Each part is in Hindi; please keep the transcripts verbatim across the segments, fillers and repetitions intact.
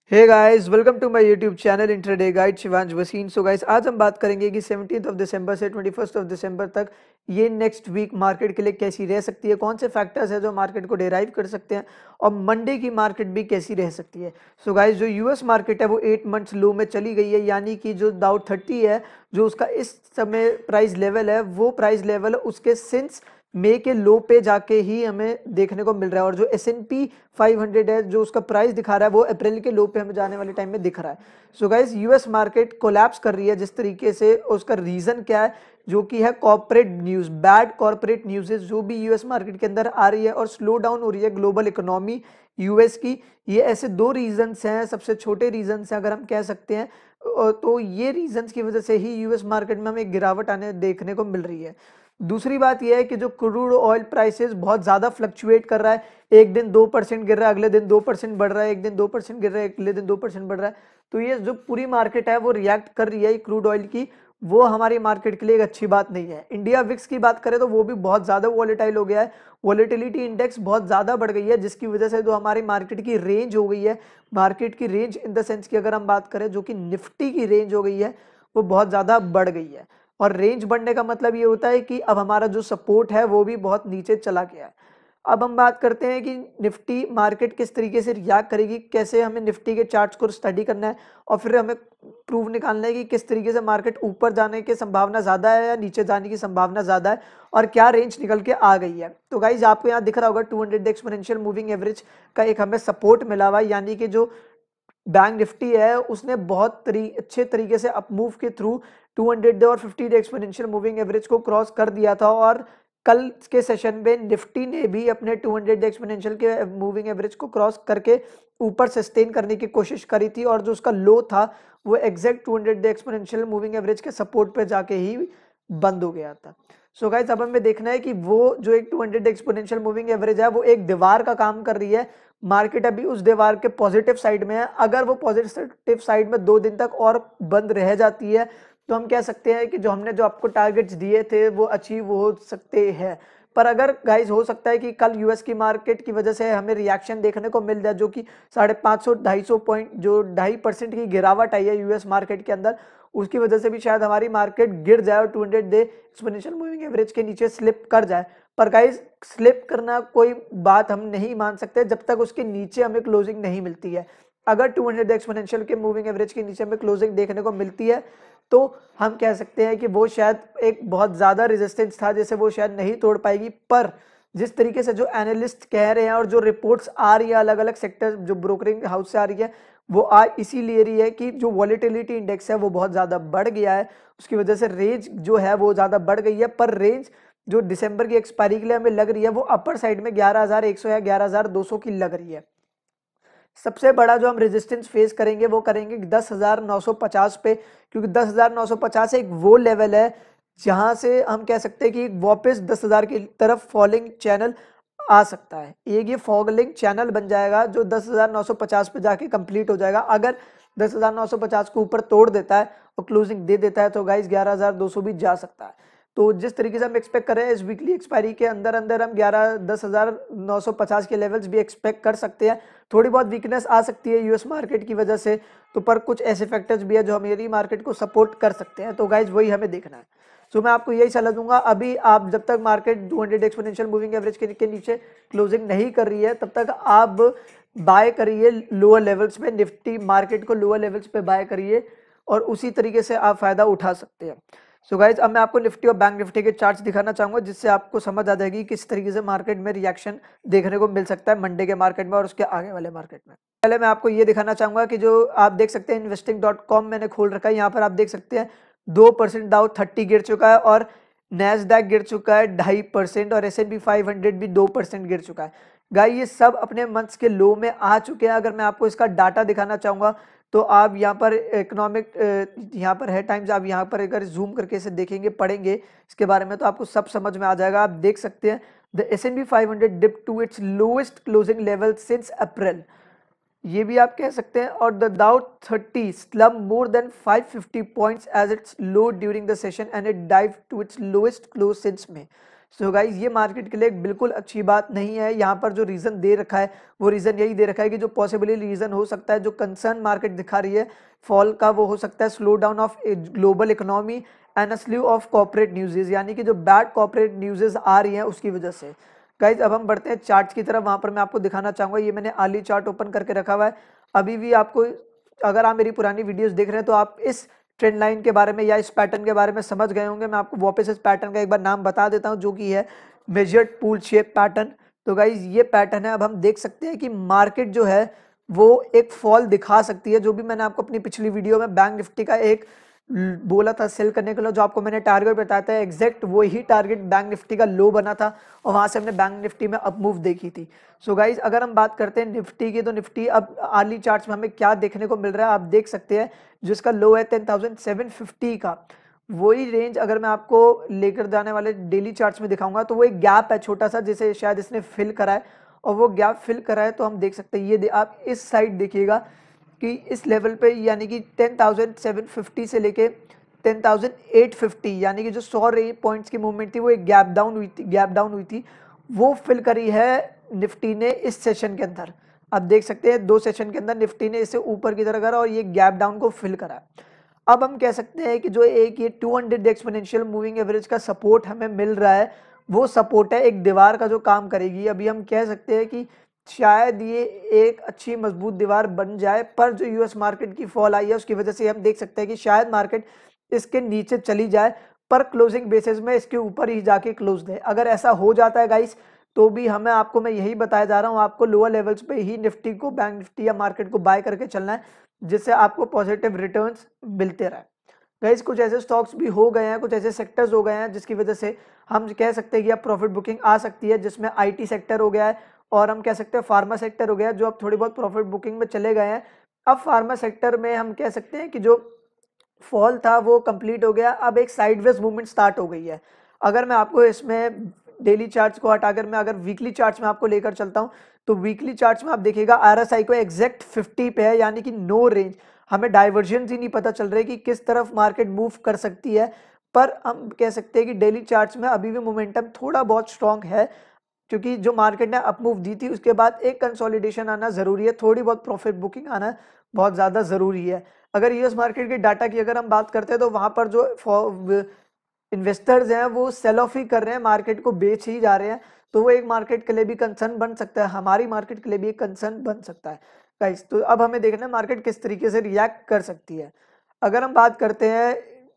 Hey guys, welcome to my YouTube channel intraday guide Shivansh Waseen. So guys, आज हम बात करेंगे कि सेवनटीन्थ ऑफ दिसंबर से ट्वेंटी फर्स्ट ऑफ दिसंबर तक ये नेक्स्ट वीक मार्केट के लिए कैसी रह सकती है, कौन से फैक्टर्स है जो मार्केट को डेराइव कर सकते हैं और मंडे की मार्केट भी कैसी रह सकती है। सो गाइस, जो यूएस मार्केट है वो एट मंथ्स लो में चली गई है, यानी कि जो डाउ थर्टी है जो उसका इस समय प्राइस लेवल है वो प्राइस लेवल उसके सिंस मे के लो पे जाके ही हमें देखने को मिल रहा है। और जो S and P five hundred है जो उसका प्राइस दिखा रहा है वो अप्रैल के लो पे हमें जाने वाले टाइम में दिख रहा है। So guys, US market collapse कर रही है जिस तरीके से, उसका रीजन क्या है जो कि है corporate news, bad corporate news जो भी यूएस मार्केट के अंदर आ रही है और स्लो डाउन हो रही है ग्लोबल इकोनॉमी यूएस की। ये ऐसे दो रीजंस हैं, सबसे छोटे रीजंस हैं अगर हम कह सकते हैं। तो ये रीजंस की वजह से ही यूएस मार्केट में हमें गिरावट आने देखने को मिल रही है। दूसरी बात यह है कि जो क्रूड ऑयल प्राइसेस बहुत ज़्यादा फ्लक्चुएट कर रहा है, एक दिन दो परसेंट गिर रहा है, अगले दिन दो परसेंट बढ़ रहा है, एक दिन दो परसेंट गिर रहा है, अगले दिन दो परसेंट बढ़ रहा है। तो ये जो पूरी मार्केट है वो रिएक्ट कर रही है क्रूड ऑयल की, वो हमारी मार्केट के लिए एक अच्छी बात नहीं है। इंडिया विक्स की बात करें तो वो भी बहुत ज़्यादा वॉलेटाइल हो गया है, वॉलेटिलिटी इंडेक्स बहुत ज़्यादा बढ़ गई है, जिसकी वजह से जो हमारी मार्केट की रेंज हो गई है, मार्केट की रेंज इन द सेंस की अगर हम बात करें जो कि निफ्टी की रेंज हो गई है वो बहुत ज़्यादा बढ़ गई है। और रेंज बढ़ने का मतलब ये होता है कि अब हमारा जो सपोर्ट है वो भी बहुत नीचे चला गया है। अब हम बात करते हैं कि निफ्टी मार्केट किस तरीके से रिएक्ट करेगी, कैसे हमें निफ्टी के चार्ट्स को स्टडी करना है और फिर हमें प्रूव निकालना है कि किस तरीके से मार्केट ऊपर जाने की संभावना ज़्यादा है या नीचे जाने की संभावना ज़्यादा है और क्या रेंज निकल के आ गई है। तो गाइज, आपको यहाँ दिख रहा होगा two hundred exponential moving average का एक हमें सपोर्ट मिला हुआ है, यानी कि जो बैंक निफ्टी है उसने बहुत तरी, अच्छे तरीके से अपमूव के थ्रू टू हंड्रेड डे और fifty day exponential moving average को क्रॉस कर दिया था। और कल के सेशन में निफ्टी ने भी अपने टू हंड्रेड डे एक्सपोनेंशियल के मूविंग एवरेज को क्रॉस करके ऊपर सस्टेन करने की कोशिश करी थी और जो उसका लो था वो exact two hundred day exponential moving average के सपोर्ट पे जाके ही बंद हो गया था। सो गाइस, अब हमें देखना है कि वो जो एक two hundred exponential moving average है वो एक दीवार का काम कर रही है। मार्केट अभी उस दीवार के पॉजिटिव साइड में है, अगर वो पॉजिटिव साइड में दो दिन तक और बंद रह जाती है तो हम कह सकते हैं कि जो हमने जो आपको टारगेट्स दिए थे वो अचीव हो सकते हैं। पर अगर गाइज हो सकता है कि कल यूएस की मार्केट की वजह से हमें रिएक्शन देखने को मिल जाए, जो कि साढ़े पाँच सौ ढाई सौ पॉइंट जो ढाई परसेंट की गिरावट आई है यूएस मार्केट के अंदर, उसकी वजह से भी शायद हमारी मार्केट गिर जाए और two hundred day exponential moving average के नीचे स्लिप कर जाए। पर गाइज, स्लिप करना कोई बात हम नहीं मान सकते जब तक उसके नीचे हमें क्लोजिंग नहीं मिलती है। अगर टू हंड्रेड एक्सपोनेंशियल के मूविंग एवरेज के नीचे हमें क्लोजिंग देखने को मिलती है तो हम कह सकते हैं कि वो शायद एक बहुत ज़्यादा रेजिस्टेंस था जैसे वो शायद नहीं तोड़ पाएगी। पर जिस तरीके से जो एनालिस्ट कह रहे हैं और जो रिपोर्ट्स आ रही है अलग अलग सेक्टर जो ब्रोकरिंग हाउस से आ रही है वो आ इसीलिए रही है कि जो वॉलेटिलिटी इंडेक्स है वो बहुत ज़्यादा बढ़ गया है, उसकी वजह से रेंज जो है वो ज़्यादा बढ़ गई है। पर रेंज जो दिसंबर की एक्सपायरी के लिए हमें लग रही है वो अपर साइड में ग्यारह हज़ार एक सौ या ग्यारह हज़ार दो सौ की लग रही है। सबसे बड़ा जो हम रेजिस्टेंस फेस करेंगे वो करेंगे दस हज़ार नौ सौ पचास पे, क्योंकि दस हज़ार नौ सौ पचास एक वो लेवल है जहां से हम कह सकते हैं कि वापस दस हज़ार की तरफ फॉलिंग चैनल आ सकता है। एक ये फॉलिंग चैनल बन जाएगा जो दस हज़ार नौ सौ पचास पे जाके कंप्लीट हो जाएगा। अगर दस हज़ार नौ सौ पचास को ऊपर तोड़ देता है और क्लोजिंग दे देता है तो गाइस ग्यारह हज़ार दो सौ भी जा सकता है। तो जिस तरीके से हम एक्सपेक्ट कर रहे हैं इस वीकली एक्सपायरी के अंदर अंदर हम ग्यारह दस हज़ार नौ सौ पचास के लेवल्स भी एक्सपेक्ट कर सकते हैं। थोड़ी बहुत वीकनेस आ सकती है यूएस मार्केट की वजह से, तो पर कुछ ऐसे फैक्टर्स भी है जो हमारी मार्केट को सपोर्ट कर सकते हैं। तो गाइज वही हमें देखना है। सो मैं आपको यही सलाह दूंगा, अभी आप जब तक market two hundred exponential moving average के नीचे क्लोजिंग नहीं कर रही है तब तक आप बाय करिए लोअर लेवल्स पे, निफ्टी मार्केट को लोअर लेवल्स पे बाय करिए और उसी तरीके से आप फायदा उठा सकते हैं। सो so गाइज, अब मैं आपको निफ्टी और बैंक निफ्टी के चार्ट्स दिखाना चाहूंगा जिससे आपको समझ आ जाएगी किस तरीके से मार्केट में रिएक्शन देखने को मिल सकता है मंडे के मार्केट में और उसके आगे वाले मार्केट में। पहले मैं आपको ये दिखाना चाहूंगा कि जो आप देख सकते हैं इन्वेस्टिंग डॉट कॉम मैंने खोल रखा है, यहाँ पर आप देख सकते हैं दो परसेंट डाउ थर्टी गिर चुका है और नैस्डैक गिर चुका है ढाई परसेंट और S and P five hundred भी दो परसेंट गिर चुका है। गाइस, ये सब अपने मंथ्स के लो में आ चुके हैं। अगर मैं आपको इसका डाटा दिखाना चाहूंगा तो आप यहाँ पर इकोनॉमिक यहाँ पर है टाइम्स, आप यहाँ पर अगर जूम करके इसे देखेंगे पढ़ेंगे इसके बारे में तो आपको सब समझ में आ जाएगा। आप देख सकते हैं the S and P five hundred dip to its lowest closing level since April, ये भी आप कह सकते हैं। और the Dow thirty slumped more than five fifty points as its low during the session and it dive to its lowest close since May. So guys ये मार्केट के लिए बिल्कुल अच्छी बात नहीं है। यहाँ पर जो रीजन दे रखा है वो रीजन यही दे रखा है कि जो पॉसिबली रीजन हो सकता है, जो कंसर्न मार्केट दिखा रही है फॉल का, वो हो सकता है slow down of global economy and a slew of corporate news, यानी कि जो बैड कॉर्पोरेट न्यूज़ आ रही हैं उसकी वजह से। गाइज अब हम बढ़ते हैं चार्ट्स की तरफ। वहाँ पर मैं आपको दिखाना चाहूँगा, ये मैंने आली चार्ट ओपन करके रखा हुआ है। अभी भी आपको, अगर आप मेरी पुरानी वीडियोस देख रहे हैं तो आप इस ट्रेंड लाइन के बारे में या इस पैटर्न के बारे में समझ गए होंगे। मैं आपको वापस इस पैटर्न का एक बार नाम बता देता हूं, जो कि है मेजर्ड पूल शेप पैटर्न। तो गाइज ये पैटर्न है। अब हम देख सकते हैं कि मार्केट जो है वो एक फॉल दिखा सकती है। जो भी मैंने आपको अपनी पिछली वीडियो में बैंक निफ्टी का एक बोला था सेल करने के लिए, जो आपको मैंने टारगेट बताया था, एग्जैक्ट वही टारगेट बैंक निफ्टी का लो बना था और वहां से हमने बैंक निफ्टी में अप मूव देखी थी। सो so गाइज अगर हम बात करते हैं निफ्टी की, तो निफ्टी अब अर्ली चार्ट्स में हमें क्या देखने को मिल रहा है आप देख सकते हैं। जिसका लो है टेन थाउजेंड सेवन फिफ्टी का, वही रेंज अगर मैं आपको लेकर जाने वाले डेली चार्ट्स में दिखाऊंगा तो वो एक गैप है छोटा सा, जिसे शायद इसने फिल करा है, और वो गैप फिल करा है तो हम देख सकते हैं। ये आप इस साइड देखिएगा कि इस लेवल पे, यानी कि टेन थाउजेंड सेवन फिफ्टी से लेके टेन थाउजेंड एट फिफ्टी, यानी कि जो सौ पॉइंट्स की मूवमेंट थी वो एक गैप डाउन हुई थी गैप डाउन हुई थी वो फिल करी है निफ्टी ने इस सेशन के अंदर। आप देख सकते हैं दो सेशन के अंदर निफ्टी ने इसे ऊपर की तरह करा और ये गैप डाउन को फिल करा। अब हम कह सकते हैं कि जो एक ये two hundred exponential moving average का सपोर्ट हमें मिल रहा है, वो सपोर्ट है एक दीवार का जो काम करेगी। अभी हम कह सकते हैं कि शायद ये एक अच्छी मजबूत दीवार बन जाए, पर जो यूएस मार्केट की फॉल आई है उसकी वजह से हम देख सकते हैं कि शायद मार्केट इसके नीचे चली जाए, पर क्लोजिंग बेसिस में इसके ऊपर ही जाके क्लोज दे। अगर ऐसा हो जाता है गाइस, तो भी हमें आपको मैं यही बताया जा रहा हूँ, आपको लोअर लेवल्स पे ही निफ्टी को, बैंक निफ्टी या मार्केट को बाय करके चलना है, जिससे आपको पॉजिटिव रिटर्न्स मिलते रहे। गाइस कुछ ऐसे स्टॉक्स भी हो गए हैं, कुछ ऐसे सेक्टर्स हो गए हैं जिसकी वजह से हम कह सकते हैं कि अब प्रॉफिट बुकिंग आ सकती है, जिसमें आईटी सेक्टर हो गया है और हम कह सकते हैं फार्मा सेक्टर हो गया, जो अब थोड़ी बहुत प्रॉफिट बुकिंग में चले गए हैं। अब फार्मा सेक्टर में हम कह सकते हैं कि जो फॉल था वो कंप्लीट हो गया, अब एक साइडवेज मूवमेंट स्टार्ट हो गई है। अगर मैं आपको इसमें डेली चार्ट्स को हटाकर मैं अगर वीकली चार्ट्स में आपको लेकर चलता हूं, तो वीकली चार्ट्स में आप देखिएगा आरएसआई को एग्जैक्ट फिफ्टी पे है, यानी कि नो रेंज। हमें डाइवर्जेंस ही नहीं पता चल रही कि किस तरफ मार्केट मूव कर सकती है, पर हम कह सकते हैं कि डेली चार्ट्स में अभी भी मोमेंटम थोड़ा बहुत स्ट्रॉन्ग है, क्योंकि जो मार्केट ने अप मूव दी थी उसके बाद एक कंसोलिडेशन आना जरूरी है, थोड़ी बहुत प्रॉफिट बुकिंग आना बहुत ज्यादा जरूरी है। अगर यूएस मार्केट के डाटा की अगर हम बात करते हैं तो वहां पर जो इन्वेस्टर्स हैं वो सेल ऑफ ही कर रहे हैं, मार्केट को बेच ही जा रहे हैं, तो वो एक मार्केट के लिए भी कंसर्न बन सकता है, हमारी मार्केट के लिए भी एक कंसर्न बन सकता है गाइस। तो अब हमें देखना है मार्केट किस तरीके से रिएक्ट कर सकती है। अगर हम बात करते हैं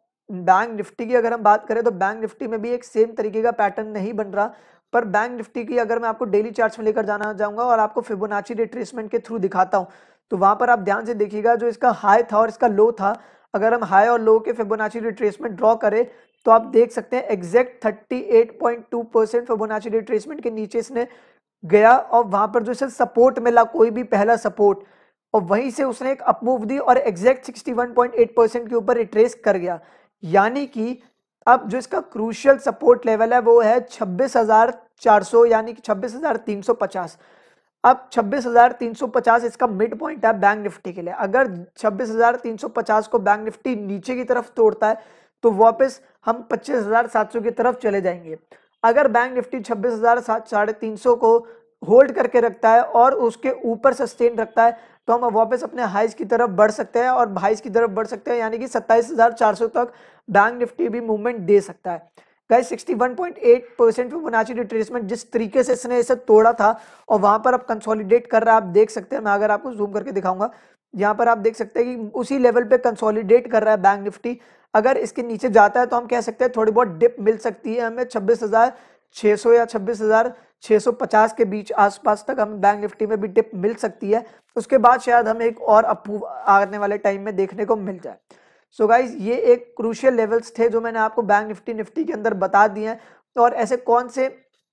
बैंक निफ्टी की, अगर हम बात करें तो बैंक निफ्टी में भी एक सेम तरीके का पैटर्न नहीं बन रहा, पर बैंक निफ्टी की अगर मैं आपको डेली चार्ट्स में लेकर जाना चाहूंगा और आपको फिबोनाची रिट्रेसमेंट के थ्रू दिखाता हूं, तो वहां पर आप ध्यान से देखिएगा जो इसका हाई था और इसका लो था, अगर हम हाई और लो के फिबोनाची रिट्रेसमेंट ड्रॉ करें तो आप देख सकते हैं exact thirty eight point two percent Fibonacci retracement के नीचे इसने गया और वहां पर जो इसे सपोर्ट मिला, कोई भी पहला सपोर्ट, और वहीं से उसने एक अपमूव दी और exact sixty one point eight percent के ऊपर रिट्रेस कर गया। यानी कि अब जो इसका क्रूशियल सपोर्ट लेवल है वो है छब्बीस हजार चार सौ, यानी कि छब्बीस हजार तीन सौ पचास। अब छब्बीस हजार तीन सौ पचास इसका मिड पॉइंट है बैंक निफ्टी के लिए। अगर छब्बीस हजार तीन सौ पचास को बैंक निफ्टी नीचे की तरफ तोड़ता है तो वापस हम पच्चीस हजार सात सौ की तरफ चले जाएंगे। अगर बैंक निफ्टी छब्बीस हजार साढ़े तीन सौ को होल्ड करके रखता है और उसके ऊपर सस्टेन रखता है तो हम वापस अपने हाइज की तरफ बढ़ सकते हैं और हाइज की तरफ बढ़ सकते हैं, यानी कि सत्ताईस हजार चार सौ तक बैंक निफ्टी भी मूवमेंट दे सकता है। Guys sixty one point eight percent Fibonacci retracement जिस तरीके से इसने इसे तोड़ा था और वहां पर अब कंसोलिडेट कर रहा है, आप देख सकते हैं, मैं अगर आपको जूम करके दिखाऊंगा, यहाँ पर आप देख सकते हैं कि उसी लेवल पे कंसोलिडेट कर रहा है बैंक निफ्टी। अगर इसके नीचे जाता है तो हम कह सकते हैं थोड़ी बहुत डिप मिल सकती है हमें छब्बीस हजार छह सौ या छब्बीस हजार छह सौ पचास के बीच आसपास तक हम बैंक निफ्टी में भी डिप मिल सकती है। उसके बाद शायद हमें एक और अप आने वाले टाइम में देखने को मिल जाए। सो so गाइज ये एक क्रूशियल लेवल्स थे जो मैंने आपको बैंक निफ्टी निफ्टी के अंदर बता दिए हैं। और ऐसे कौन से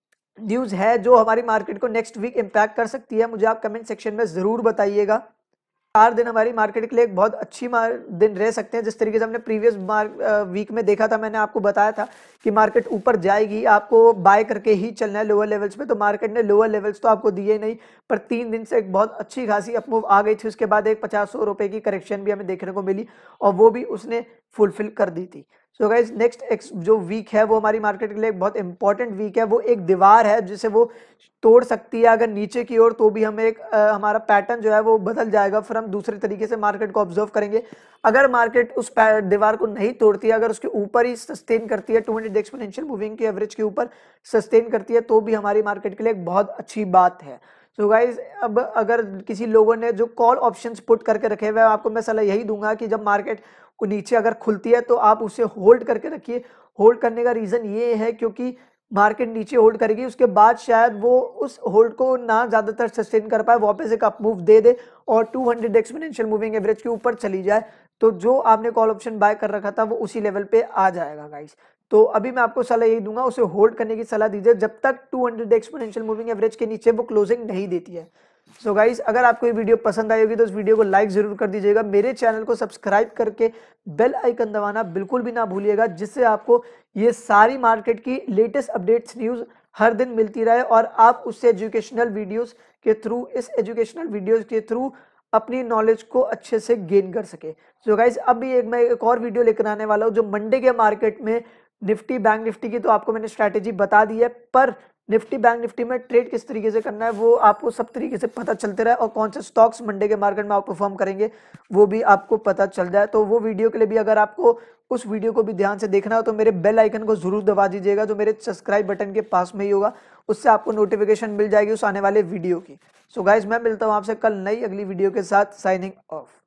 न्यूज है जो हमारी मार्केट को नेक्स्ट वीक इम्पैक्ट कर सकती है, मुझे आप कमेंट सेक्शन में जरूर बताइएगा। चार दिन हमारी मार्केट के लिए एक बहुत अच्छी दिन रह सकते हैं, जिस तरीके से हमने प्रीवियस वीक में देखा था, मैंने आपको बताया था कि मार्केट ऊपर जाएगी, आपको बाय करके ही चलना है लोअर लेवल्स पे। तो मार्केट ने लोअर लेवल्स तो आपको दिए नहीं, पर तीन दिन से एक बहुत अच्छी खासी अपमूव आ गई थी। उसके बाद एक पचास सौ रुपए की करेक्शन भी हमें देखने को मिली और वो भी उसने फुलफिल कर दी थी। सो गाइज नेक्स्ट जो वीक है वो हमारी मार्केट के लिए एक बहुत इंपॉर्टेंट वीक है। वो एक दीवार है जिसे वो तोड़ सकती है अगर नीचे की ओर, तो भी हमें एक आ, हमारा पैटर्न जो है वो बदल जाएगा, फिर हम दूसरे तरीके से मार्केट को ऑब्जर्व करेंगे। अगर मार्केट उस दीवार को नहीं तोड़ती है, अगर उसके ऊपर ही सस्टेन करती है, टू हंड्रेड एक्सपोनेंशियल मूविंग की एवरेज के ऊपर सस्टेन करती है, तो भी हमारी मार्केट के लिए एक बहुत अच्छी बात है। सो so गाइज अब अगर किसी लोगों ने जो कॉल ऑप्शंस पुट करके रखे हुए हैं, आपको मैं सलाह यही दूंगा कि जब मार्केट को नीचे अगर खुलती है तो आप उसे होल्ड करके रखिए। होल्ड करने का रीजन ये है क्योंकि मार्केट नीचे होल्ड करेगी, उसके बाद शायद वो उस होल्ड को ना ज्यादातर सस्टेन कर पाए, वापस एक अप मूव दे दे और two hundred exponential moving average के ऊपर चली जाए, तो जो आपने कॉल ऑप्शन बाय कर रखा था वो उसी लेवल पे आ जाएगा गाइस। तो अभी मैं आपको सलाह यही दूंगा, उसे होल्ड करने की सलाह दीजिए जब तक two hundred exponential moving average के नीचे वो क्लोजिंग नहीं देती है। सो so गाइस अगर आपको ये वीडियो पसंद आई होगी तो इस वीडियो को लाइक जरूर कर दीजिएगा, मेरे चैनल को सब्सक्राइब करके बेल आइकन दबाना बिल्कुल भी ना भूलिएगा, जिससे आपको ये सारी मार्केट की लेटेस्ट अपडेट्स न्यूज हर दिन मिलती रहे और आप उससे एजुकेशनल वीडियोस के थ्रू इस एजुकेशनल वीडियोस के थ्रू अपनी नॉलेज को अच्छे से गेन कर सके। सो so गाइस अभी एक मैं एक और वीडियो लेकर आने वाला हूँ जो मंडे के मार्केट में निफ्टी बैंक निफ्टी की तो आपको मैंने स्ट्रैटेजी बता दी है, पर निफ्टी बैंक निफ्टी में ट्रेड किस तरीके से करना है वो आपको सब तरीके से पता चलते रहे और कौन से स्टॉक्स मंडे के मार्केट में आप परफॉर्म करेंगे वो भी आपको पता चल जाए। तो वो वीडियो के लिए भी अगर आपको उस वीडियो को भी ध्यान से देखना हो तो मेरे बेल आइकन को जरूर दबा दीजिएगा जो मेरे सब्सक्राइब बटन के पास में ही होगा, उससे आपको नोटिफिकेशन मिल जाएगी उस आने वाले वीडियो की। सो गाइज मैं मिलता हूँ आपसे कल नई अगली वीडियो के साथ, साइनिंग ऑफ।